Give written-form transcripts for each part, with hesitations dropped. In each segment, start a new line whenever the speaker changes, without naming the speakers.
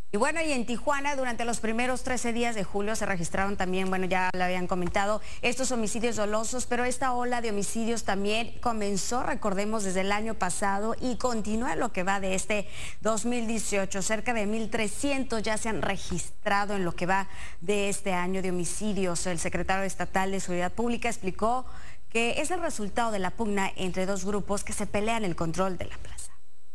Y bueno, y en Tijuana durante los primeros 13 días de julio se registraron también, bueno, ya lo habían comentado, estos homicidios dolosos, pero esta ola de homicidios también comenzó, recordemos, desde el año pasado y continúa lo que va de este 2018. Cerca de 1,300 ya se han registrado en lo que va de este año de homicidios. El secretario estatal de Seguridad Pública explicó que es el resultado de la pugna entre dos grupos que se pelean el control de la plaza.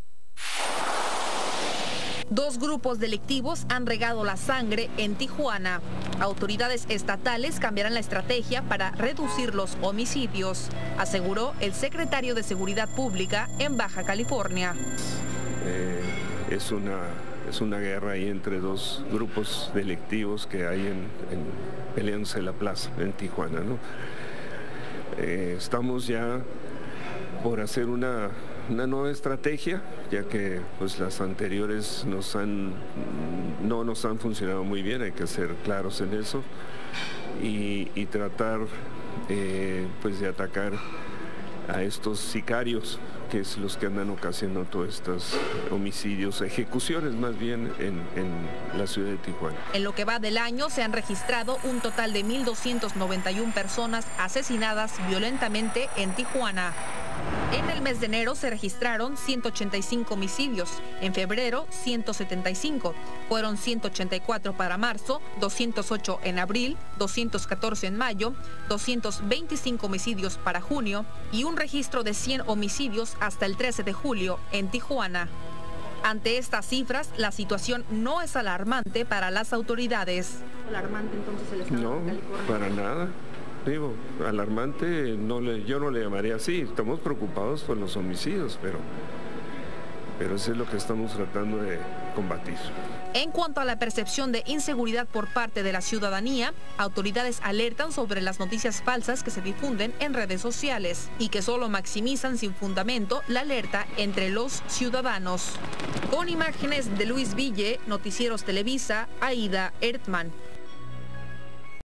Dos grupos delictivos han regado la sangre en Tijuana. Autoridades estatales cambiarán la estrategia para reducir los homicidios, aseguró el secretario de Seguridad Pública en Baja California.
Es una guerra ahí entre dos grupos delictivos que hay peleándose la plaza en Tijuana, ¿no? Estamos ya por hacer una nueva estrategia, ya que pues las anteriores no nos han funcionado muy bien, hay que ser claros en eso, y tratar pues de atacar a estos sicarios, que es los que andan ocasionando todos estos homicidios, ejecuciones más bien en la ciudad de Tijuana.
En lo que va del año se han registrado un total de 1,291 personas asesinadas violentamente en Tijuana. En el mes de enero se registraron 185 homicidios, en febrero 175, fueron 184 para marzo, 208 en abril, 214 en mayo, 225 homicidios para junio y un registro de 100 homicidios hasta el 13 de julio en Tijuana. Ante estas cifras, la situación no es alarmante para las autoridades.
¿Alarmante entonces el estado de California?
No, para nada. Digo, alarmante, yo no le llamaría así. Estamos preocupados por los homicidios, pero eso es lo que estamos tratando de combatir.
En cuanto a la percepción de inseguridad por parte de la ciudadanía, autoridades alertan sobre las noticias falsas que se difunden en redes sociales y que solo maximizan sin fundamento la alerta entre los ciudadanos. Con imágenes de Luis Ville, Noticieros Televisa, Aida Ertmann.